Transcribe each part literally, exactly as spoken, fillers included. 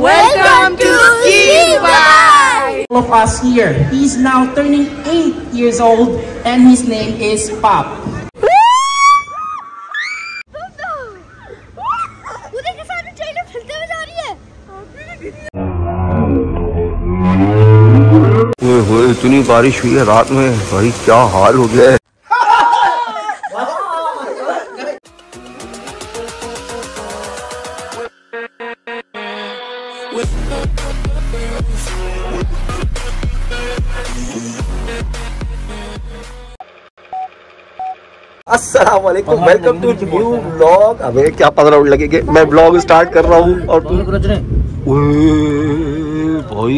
Welcome to Ski Dubai! All of us here. He's now turning eight years old and his name is Pop. इतनी बारिश हुई है रात में, भाई क्या हाल हो गया है। अस्सलाम वालेकुम, वेलकम टू न्यू व्लॉग। अबे क्या पंद्रह मिनट लगेंगे, मैं व्लॉग स्टार्ट कर रहा हूँ और तू भाई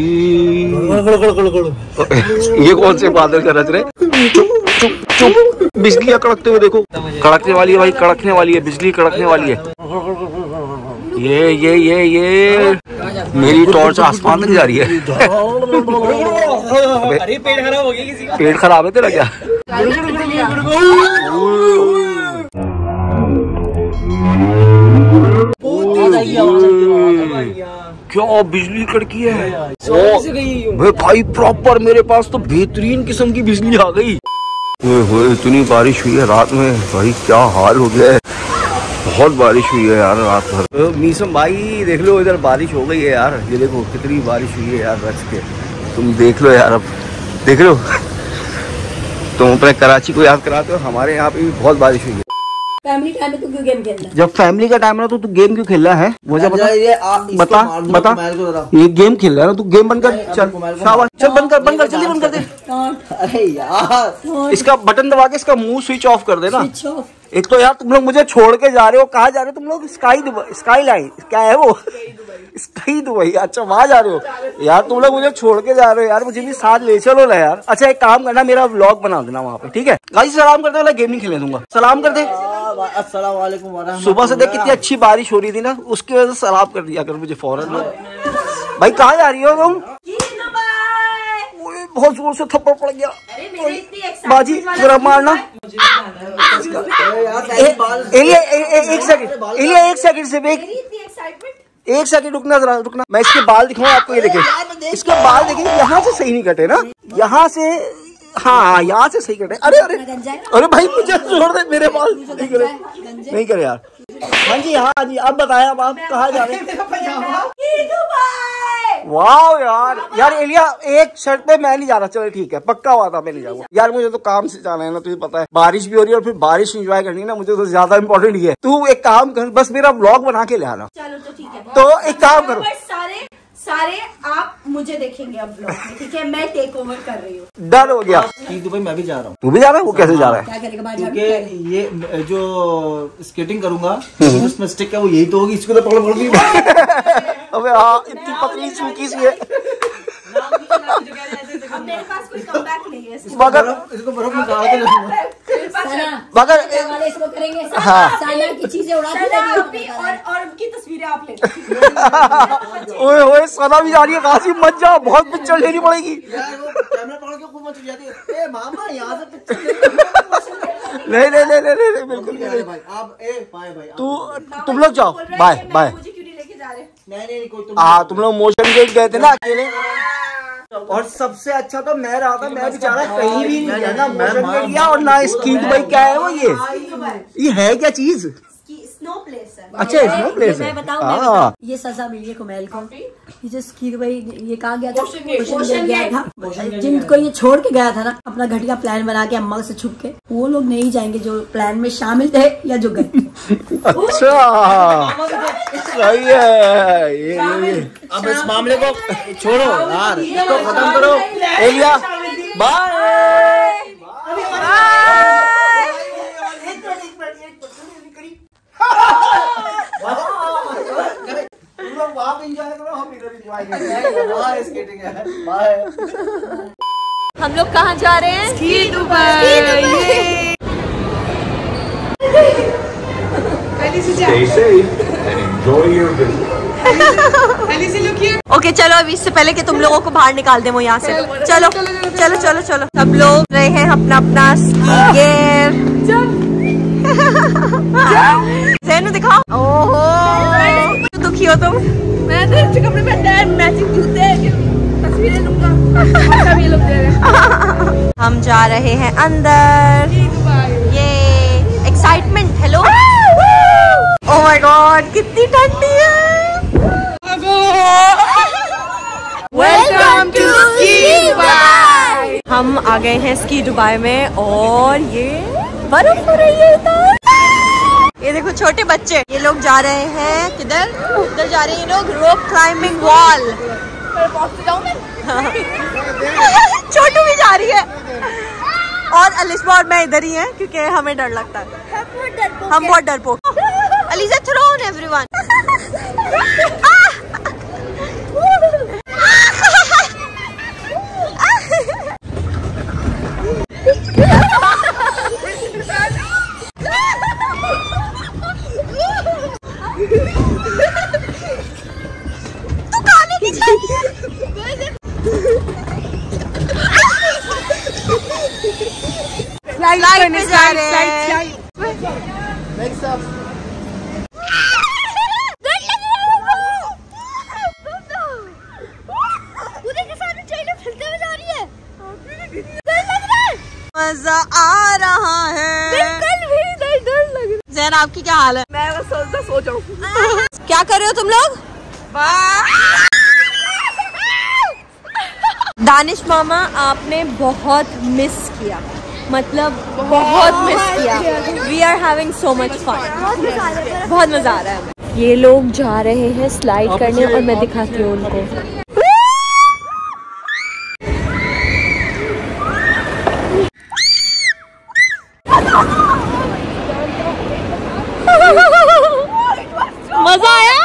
ये कौन से बादल कर रहे? चुप चुप चुप, बिजलियाँ कड़कते हुए देखो, कड़कने वाली है भाई, कड़कने वाली है, बिजली कड़कने वाली है। ये ये ये ये मेरी टॉर्च आसमान तक जा रही है। अरे पेट खराब हो गया किसी का? पेट खराब है तेरा क्या? क्या बिजली कड़की है भाई, भाई प्रॉपर मेरे पास तो बेहतरीन किस्म की बिजली आ गई। ओए होए इतनी बारिश हुई है रात में, भाई क्या हाल हो गया है। बहुत बारिश हुई है यार रात भर। मीसम भाई देख लो, इधर बारिश हो गई है यार, ये देखो कितनी बारिश हुई है यार रच के। तुम देख लो यार, अब देख लो, तुम अपने कराची को याद कराते हो, हमारे यहाँ पे भी बहुत बारिश हुई है। फैमिली टाइम में तू क्यों गेम खेल रहा है? जब फैमिली का टाइम है तो तू गेम क्यों खेल रहा है? मुझे बता, ये आ, बता बता, ये गेम खेल रहा है ना तू, गेम बंद कर, चल शाबाश, चल बंद कर, बंद कर, जल्दी बंद कर दे। अरे यार इसका बटन दबा के इसका मुंह स्विच ऑफ कर देना। Switch off. एक तो यार तुम लोग मुझे छोड़ के जा रहे हो, कहाँ जा रहे हो तुम लोग? स्काई दुबई, स्काई लाइन क्या है वो? स्काई दुबई, अच्छा वहाँ जा रहे हो यार तुम लोग, मुझे छोड़ के जा रहे हो यार, मुझे भी साथ ले चलो ना यार। अच्छा एक काम करना, मेरा व्लॉग बना देना वहाँ पे, ठीक है? गाइस सलाम कर दे, गेम नहीं खेलने दूंगा, सलाम कर दे। अस्सलाम वालेकुम वरहमतुल्लाह। सुबह से देख कितनी अच्छी बारिश हो रही थी ना, उसकी वजह से सलाम कर दिया कर मुझे फौरन। भाई कहाँ जा रही हो तुम? बहुत जोर से थप्पड़ पड़ गया बाजी, जरा मारना। एलिया एक सेकंड, एलिया एक सेकंड से एक एक सेकंड रुकना, जरा रुकना, मैं इसके बाल दिखाऊं आपको। ये देखें इसके बाल, देखें यहाँ से सही नहीं कटे ना, यहाँ से, हाँ यहाँ से सही कटे। अरे अरे अरे भाई मुझे छोड़ दे, मेरे बाल नहीं करे, नहीं करे यार। हाँ जी हाँ जी, अब बताया अब आप कहाँ जा रहे हैं? वाह यार, यार एलिया एक शर्ट पे मैं नहीं जा रहा, चलो ठीक है, पक्का हुआ था मैं नहीं जाऊंगा यार, मुझे तो काम से जाना है ना, तुझे पता है बारिश भी हो रही है और फिर बारिश एंजॉय करनी है ना, मुझे तो ज्यादा इंपॉर्टेंट ये है। तू एक काम कर, बस मेरा व्लॉग बना के ले आना। चलो तो ठीक है, तो एक काम करो, सारे सारे आप मुझे देखेंगे अब ब्लॉग में, ठीक है? मैं टेक ओवर कर रही हूँ। डन हो गया। दुबई मैं भी जा रहा हूँ। तू भी जा रहा है? वो कैसे जा रहा है? क्या करेगा बाहर? क्योंकि ये जो स्केटिंग करूंगा उसमें स्टिक है वो यही तो होगी, इसको तो पकड़ पकड़ गई। अबे हाँ इतनी पतली सूखी सी है, मेरे पास कोई कमबैक नहीं है। मगर इसको बर्फ में डाल के रखूंगा। मगर वाले इसको करेंगे, हाँ साना की चीजें उड़ाती रहेगी और और उनकी तस्वीरें आप ले। ओए ओए सना भी जा रही है, कासिम मत जा, बहुत पिक्चर लेनी पड़ेगी यार, वो कैमरा पकड़ के खूब मच जाती है। ए मामा यहाँ से पिक्चर नहीं नहीं नहीं नहीं नहीं बिल्कुल नहीं भाई। आप ए बाय भाई, तू तुम लोग जाओ, बाय बाय। मुझे क्यों नहीं लेके जा रहे? नहीं नहीं कोई तुम, हाँ तुम लोग मोशन गेट गए थे ना अकेले, और सबसे अच्छा तो मैं रहा था, मैं बेचारा कहीं भी नहीं गया ना मोशन गेट गया और ना स्की दुबई। क्या है वो? ये ये है क्या चीज? स्नो प्लेस है। अच्छा स्नो प्लेस है। मैं बताऊं, मैं बताऊं, ये सजा मिली है कुमैल को। ये जो स्की दुबई ये कहाँ गया था? ओशन गया था। जिनको ये छोड़ के गया था ना अपना घटिया प्लान बना के अम्मा से छुप के, वो लोग नहीं जाएंगे जो प्लान में शामिल थे या जो गए। अच्छा सही है ये, ये। अब इस मामले को छोड़ो यार, इसको खत्म करो। एलिया बाय। हम लोग कहाँ जा रहे हैं? Ski Dubai. ओके चलो, अभी इससे पहले कि तुम लोगों को बाहर निकाल दे वो यहाँ से, चलो चलो चलो चलो। सब लोग रहे हैं अपना अपना स्की गेयर। जैनू दिखाओ। ओहो दुखी हो तुम? मैं तो अच्छे कपड़े पहनते हैं, मैचिंग जूते, तस्वीरें लूंगा। सब ये लोग दे रहे हैं। हम जा रहे हैं अंदर। ये excitement. Hello, oh my God, कितनी ठंडी है। Welcome to ski Dubai. हम आ गए हैं स्की दुबई में और ये बर्फ हो रही है इधर। ये देखो छोटे बच्चे, ये लोग जा रहे हैं किधर? उधर जा रहे हैं ये लोग, रॉक क्लाइंबिंग वॉल। छोटू भी जा रही है और अलिशा और मैं इधर ही हैं क्योंकि हमें डर लगता है। हम बहुत डरपोक। Aliza throw on everyone. तू काले की लाइट में जा रहे हैं। मजा आ रहा है। कल भी नहीं डर लग रहा। जैन, आपकी क्या हाल है? मैं बस सोचता सोच रहा हूँ। क्या कर रहे हो तुम लोग? दानिश मामा, आपने बहुत मिस किया, मतलब बहुत मिस किया। We are having so much fun, बहुत मजा आ रहा है हमें। ये लोग जा रहे हैं स्लाइड करने और मैं दिखाती हूँ उनको। मजा आया?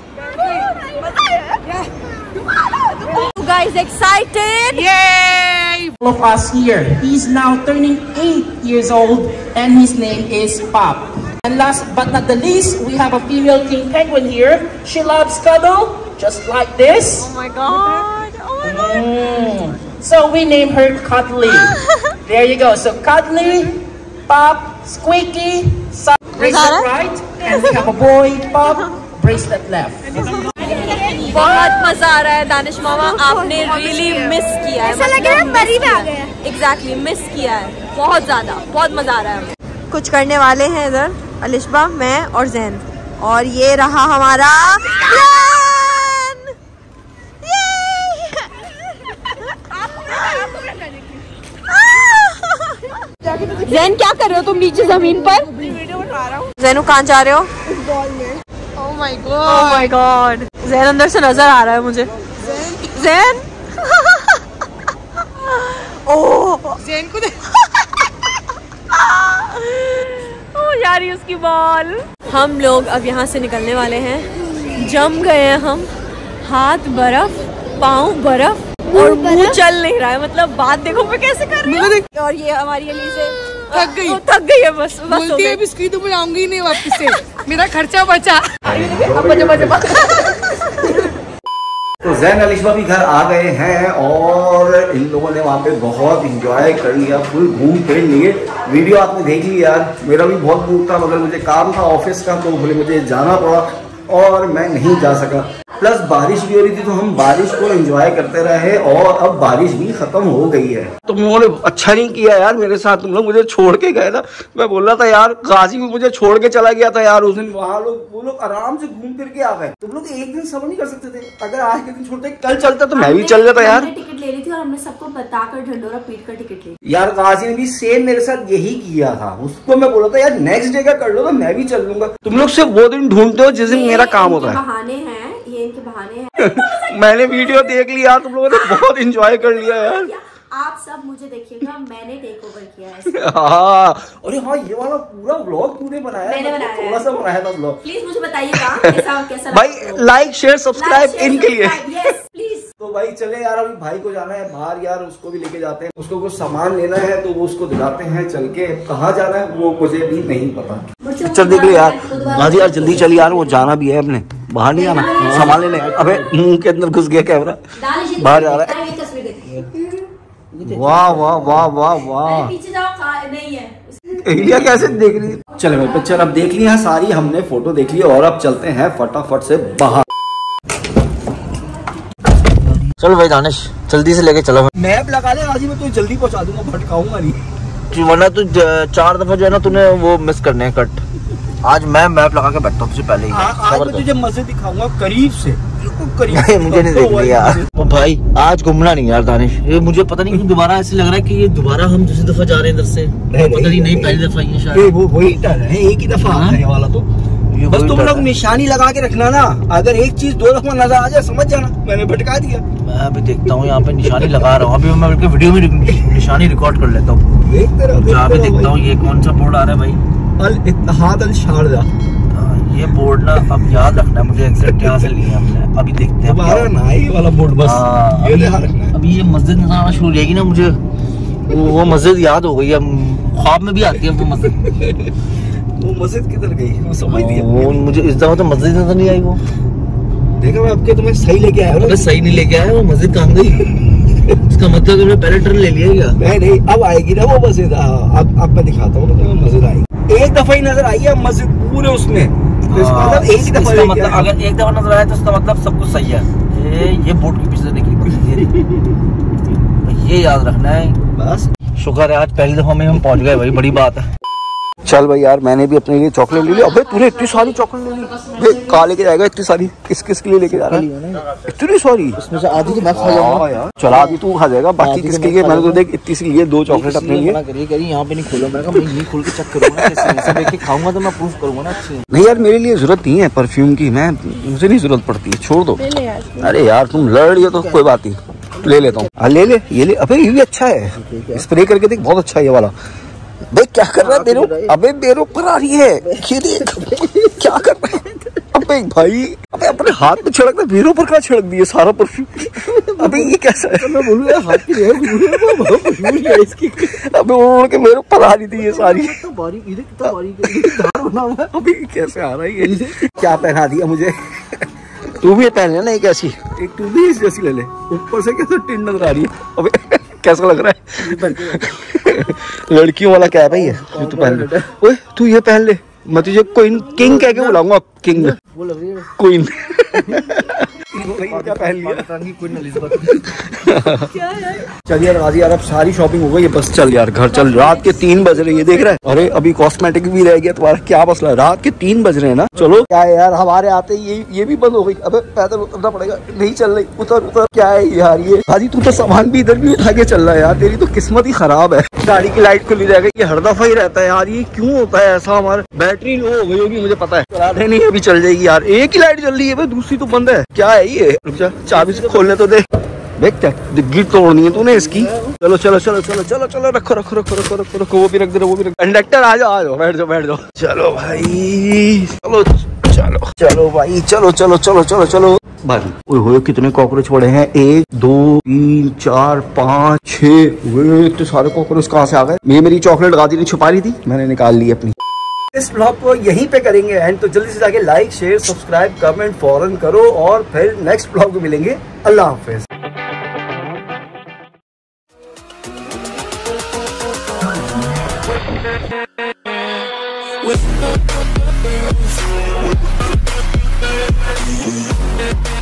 You guys excited? Yay! All of us here. He's now turning eight years old, and his name is Pop. And last but not the least, we have a female king penguin here. She loves cuddle, just like this. Oh my god! Oh my god! Mm. So we name her Cuddly. There you go. So Cuddly, Pop, Squeaky, some bracelet right, and we have a boy, Pop, bracelet left. बहुत मजा आ रहा है दानिश मामा, आपने really miss किया है। ऐसा लग रहा है मरी में आ गया। एग्जैक्टली, मिस किया है बहुत ज्यादा, बहुत मजा आ रहा है। कुछ करने वाले हैं इधर अलिशा, मैं और जैन, और ये रहा हमारा प्लान। जैन, क्या कर रहे हो तुम नीचे जमीन पर? वीडियो बना रहा हूँ। जैनू, कहाँ जा रहे हो? बॉल में। Oh my God. Oh my God. Jain अंदर से नजर आ रहा है मुझे। जैन ओह, जैन को दे। ओह यार, ये उसकी बॉल। हम लोग अब यहाँ से निकलने वाले हैं। जम गए हैं हम, हाथ बर्फ, पाँव बर्फ और मुंह चल नहीं रहा है। मतलब बात देखो मैं कैसे कर रही हूँ। और ये हमारी अलीज़े थक गई, थक गई है बस। बस बोलती है स्की दुबई आऊंगी ही नहीं वापस से, मेरा खर्चा बचा। अब बचा बचा। तो जैन अलिशा भी घर आ गए हैं और इन लोगों ने वहाँ पे बहुत इंजॉय कर लिया, फुल घूम फिर लिए। वीडियो आपने देख ली यार। मेरा भी बहुत मूड था मगर मुझे काम था ऑफिस का, तो बोले मुझे जाना पड़ा और मैं नहीं जा सका। प्लस बारिश भी हो रही थी, तो हम बारिश को एंजॉय करते रहे और अब बारिश भी खत्म हो गई है। तुम लोगों ने अच्छा नहीं किया यार मेरे साथ, तुम लोग मुझे छोड़ के गए था। मैं बोल रहा था यार, गाजी भी मुझे छोड़ के चला गया था यार उस दिन। वहाँ लोग वो लोग आराम से घूम फिर के आ गए। तुम लोग एक दिन सबर नहीं कर सकते थे? अगर आज के दिन छोड़ते कल चलता तो मैं भी चल जाता यार। टिकट ले रही थी और हमने सबको बताकर ढंडोरा पीट कर टिकट ली यार। गाजी ने भी सेम मेरे साथ यही किया था। उसको मैं बोला था यार नेक्स्ट डे का कर लो तो मैं भी चल लूंगा। तुम लोग सिर्फ वो दिन ढूंढते हो जिस दिन मेरा काम होता है। बहाने हैं ये, इनके बहाने हैं। मैंने वीडियो देख लिया, तुम लोगों ने बहुत एंजॉय कर लिया यार। आप सब मुझे देखिएगा, मैंने टेक ओवर किया है। हाँ, अरे हाँ, ये वाला पूरा व्लॉग तूने बनाया? मैंने बनाया है। थोड़ा सा बनाया था व्लॉग। प्लीज मुझे बताइएगा कैसा कैसा भाई लाइक शेयर सब्सक्राइब इनके लिए। Yes please. तो भाई चले यार, अभी भाई को जाना है बाहर यार, उसको भी लेके जाते हैं। उसको कुछ सामान लेना है तो वो उसको दिलाते हैं चल के। कहाँ जाना है वो मुझे भी नहीं पता। चल देख ले यार गाजी, यार जल्दी चल यार, वो जाना भी है अपने, बाहर नहीं आना, सामान लेने। अबे मुंह के अंदर घुस गया कैमरा, बाहर जा रहा है। वाह वाह वाह वाह वाह वाह, पीछे जाओ, नहीं है एलिया कैसे देख रही है। चलो भाई पिक्चर अब देख ली है सारी, हमने फोटो देख ली और अब चलते हैं फटाफट से बाहर। चलो भाई दानिश जल्दी से लेके चलो। मैप लगा ले आज ही, मैं तुझे जल्दी पहुंचा दूंगा, भटकाऊंगा नहीं, वरना तू चार दफा जो है ना तूने वो मिस करने हैं कट। आज मैं मैप लगा के बैठता हूँ पहले ही। आ, आज मैं तुझे मजे दिखाऊंगा करीब से, बिल्कुल करीब से। मुझे नहीं देखनी यार। वो भाई आज घूमना नहीं यार दानिश, ये मुझे पता नहीं क्यों दोबारा ऐसे लग रहा है कि ये दोबारा हम दूसरी दफा जा रहे हैं इधर से। पता नहीं नहीं पहली दफा ये शायद वो वही टर्न है, एक ही दफा आने वाला। तो बस तुम लोग निशानी लगा के रखना ना, अगर एक चीज दो दफा नजर आ जाए समझ जाना मैंने भटका दिया। मैं अभी देखता हूँ यहाँ पे निशानी लगा रहा हूँ, अभी मैं बल्कि वीडियो में निशानी रिकॉर्ड कर लेता हूँ। यहाँ पे देखता हूँ ये कौन सा बोर्ड आ रहा है भाई, अल इत्तेहाद अल शारजा। ये बोर्ड ना अब याद रखना है मुझे, एग्जैक्ट यहाँ से लिया हमने। अभी देखते हैं हमारा ना ये वाला बोर्ड बस ये ध्यान रखना है। अभी ये मस्जिद नजर आना शुरू हो जाएगी ना, मुझे वो, वो मस्जिद याद हो गई है, ख्वाब में भी आती है वो मस्जिद। वो मस्जिद किधर गई वो समझ नहीं, वो मुझे इस दफा तो मस्जिद नजर नहीं आई। वो देखा मैं आपके तुम्हें सही लेके आया हूँ। सही नहीं लेके आया, वो मस्जिद कहाँ गई? इसका मतलब तुमने पहले टर्न ले लिया क्या? नहीं नहीं अब आएगी ना वो मस्जिद। अब अब मैं दिखाता हूँ तो मस्जिद आएगी, एक दफा ही नजर आई है मस्जिद पूरे उसमें। तो इसका मतलब एक ही दफा, मतलब अगर एक दफा नजर आया तो उसका मतलब सब कुछ सही है। ये ये बोर्ड के पीछे से निकली मस्जिद, ये याद रखना है बस। शुक्र है आज पहली दफा में हम पहुंच गए भाई, बड़ी बात है। चल भाई यार मैंने भी अपने लिए चॉकलेट ले ली। अबे तूने इतनी सारी चॉकलेट ले ली, कहाँ लेके जाएगा इतनी सारी? किस किस के लिए लेके जा रहा है इतनी सारी? इसमें से आधी तो मैं खा जाऊंगा यार। चला आधी तू खा जाएगा, बाकी किसके लिए? मैंने तो देख इतनी सी लिए, दो चॉकलेट अपने लिए। यहाँ पे नहीं खोलो, मैंने कहा मैं यहीं खोल के चेक करूंगा, कैसे देख के खाऊंगा तो मैं प्रूफ करूंगा ना अच्छी। नहीं यार मेरे लिए जरूरत नहीं है परफ्यूम की, मैं मुझे नहीं जरूरत पड़ती है, छोड़ दो। अरे यार तुम लड़ रही हो तो कोई बात नहीं, ले लेता हूँ। ले ले ये ले। अबे ये भी अच्छा है, स्प्रे करके देख बहुत अच्छा है ये वाला। बे क्या कर रहा है बेरो? अबे बेरो पर आ रही है, ये देख क्या कर रहा है। अबे भाई अबे अपने हाथ में छिड़क दे, बेरो पर क्या छिड़क दिए सारा परफ्यूम। अबे ये कैसा है? मैं बोलूँगा हाथ की इसकी। अबे उड़ के मेरे पर आ रही थी ये सारी। अबे कैसे आ रहा है ये? क्या पहना दिया मुझे? तू भी पहन लेना एक ऐसी, एक तू भी इस जैसी ले ले। ऊपर से कैसे टिन नजर आ रही है। अबे कैसा लग रहा है? लड़कियों वाला क्या है भाई ये? तू पहन ले। ओए तू ये पहन ले, मैं तुझे क्वीन किंग कह के बुलाऊंगा। किंग वो लग रही है क्वीन। क्या पहन लिया? चल यार राजी यार अब सारी शॉपिंग हो गई है, बस चल यार घर चल। रात के तीन बज रहे हैं, ये देख रहा है? अरे अभी कॉस्मेटिक भी रह गया तुम्हारा, क्या मसला है? रात के तीन बज रहे हैं ना। चलो क्या है यार, हमारे आते ये ये भी बंद हो गई। अबे पैदल उतरना पड़ेगा, नहीं चल रही। उतर उतर। क्या है यार ये? राजी तू तो सामान भी इधर भी उठा के चल रहा है यार, तेरी तो किस्मत ही खराब है। गाड़ी की लाइट खुली रहेगा, ये हर दफा ही रहता है यार, ये क्यों होता है ऐसा? हमारा बैटरी लो हो गई होगी मुझे पता है, चला नहीं अभी चल जाएगी यार। एक ही लाइट जल रही है भाई, दूसरी तो बंद है। क्या है ये? रुक जा चाबी से खोलने तो दे। देख क्या गिर तोड़नी है तूने इसकी। चलो चलो चलो चलो चलो चलो रखो रखो रखो रखो रखो रखो वो भी रख दे, वो भी रख। कंडक्टर आ जाओ आ जाओ, बैठ जाओ बैठ जाओ। चलो भाई चलो चलो चलो भाई चलो चलो चलो चलो चलो भाई। ओए होए कितने कॉकरोच पड़े हैं? एक दो तीन चार पाँच छह। वे इतने सारे कॉकरोच कहाँ से आ गए? ये मेरी चॉकलेट गाजी ने छुपा रही थी, मैंने निकाल ली अपनी। इस ब्लॉग को यहीं पे करेंगे एंड, तो जल्दी से जाके लाइक शेयर सब्सक्राइब कमेंट फौरन करो और फिर नेक्स्ट ब्लॉग में मिलेंगे। अल्लाह हाफिज। With